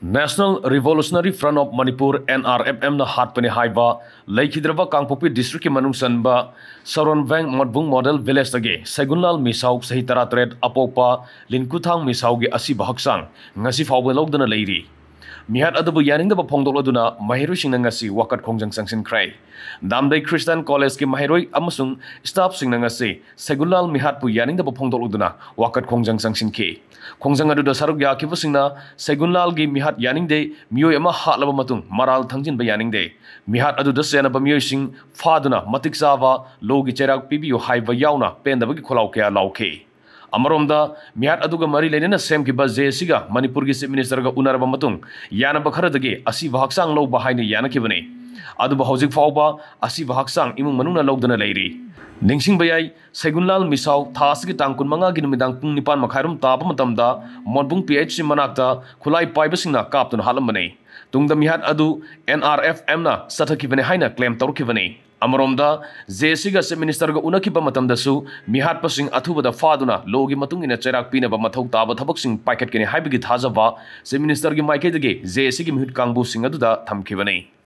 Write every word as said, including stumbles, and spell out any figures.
National Revolutionary Front of Manipur N R F M na hatpani haiba Laikhidraba Kangpopi District ki manung sanba Saronvang Modbung Model Village age Seigunlal Meehat Sahitara Tred Apopa Linkuthang Meehat ge asi bahaksang ngasi fawbe logdana leiri Meehat adabu Yaningdaba Phongdoktuna mahiroi singna ngasi wakat Khongjang Changsilli krai Damdai Christian College ki mahiroi amasung staff singna ngasi Seigunlal Meehat pu Yaningdaba Phongdoktuna wakat Khongjang Changsilli Khongjang adu da saruk yakhiba singna Seigunlal gi Meehat Yaningde miyoi ama hatlaba matung maral thangjin ba Yaningde Meehat adu da sena ba miyoi sing faduna matik sawa logi cherak pibiyo haiba yauna pendaba gi kholau kya lauke Amaromda Meehat aduga mari lenena sem ki ba J C ga Manipur gi Chief Minister ga unaraba matung yana ba kharadage asi bahaksang lo ba haina yana kibane adu ba hojik fawba asi bahaksang imung manuna logdana leiri Ningsing bayai Seigunlal Meehat thas gi tangkun manga gi numidang pung nipan makhairum taba matamda Modbung P H C manakta khulai paibasingna kaptun halambane tungda Meehat adu N R F M na sathakibane haina claim torkibane Amaromda J C ga Chief Minister ga unakiba matamdasu Meehat pasing athubada faduna logi matungina cherak pina ba mathau taba thabaksing packet kene haibigi thajaba Chief Minister gi maikedage J C gi mihut kangbu sing aduda thamkibane